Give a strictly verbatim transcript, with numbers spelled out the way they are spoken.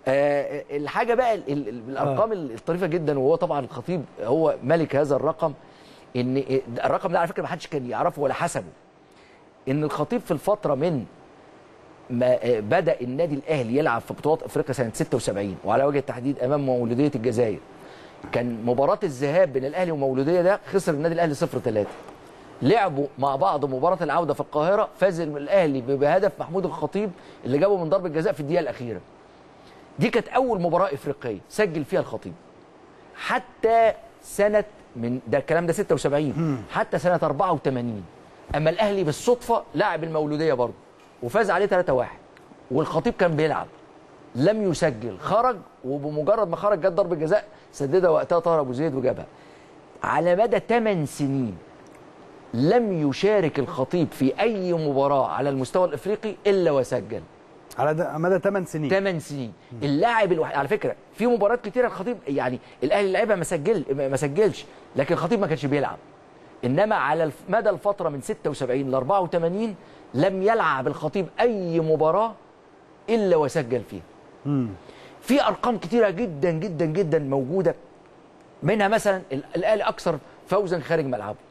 آه الحاجه بقى ال ال الارقام آه. الطريفه جدا، وهو طبعا الخطيب هو ملك هذا الرقم، ان الرقم ده على فكره ما حدش كان يعرفه ولا حسبه. ان الخطيب في الفتره من ما بدا النادي الاهلي يلعب في بطولات افريقيا سنه ستة وسبعين، وعلى وجه التحديد امام مولوديه الجزائر، كان مباراه الذهاب بين الاهلي ومولوديه ده خسر النادي الاهلي صفر ثلاثة. لعبوا مع بعض مباراه العوده في القاهره، فاز الاهلي بهدف محمود الخطيب اللي جابه من ضربه جزاء في الدقيقه الاخيره. دي كانت اول مباراه افريقيه سجل فيها الخطيب. حتى سنه من ده الكلام ده ستة وسبعين، حتى سنه أربعة وثمانين اما الاهلي بالصدفه لعب المولوديه برضه وفاز عليه ثلاثة واحد، والخطيب كان بيلعب لم يسجل، خرج، وبمجرد ما خرج جت ضربه جزاء سددها وقتها طاهر ابو زيد وجابها. على مدى ثمان سنين لم يشارك الخطيب في اي مباراه على المستوى الافريقي الا وسجل. على مدى ثمان سنين. ثمان سنين. اللاعب الوحيد على فكره في مباريات كتيره الخطيب يعني الاهلي لعبها ما سجل ما سجلش، لكن الخطيب ما كانش بيلعب. انما على مدى الفتره من ستة وسبعين ل أربعة وثمانين لم يلعب الخطيب اي مباراه الا وسجل فيها. امم في ارقام كتيره جدا جدا جدا موجوده، منها مثلا الاهلي اكثر فوزا خارج ملعبه.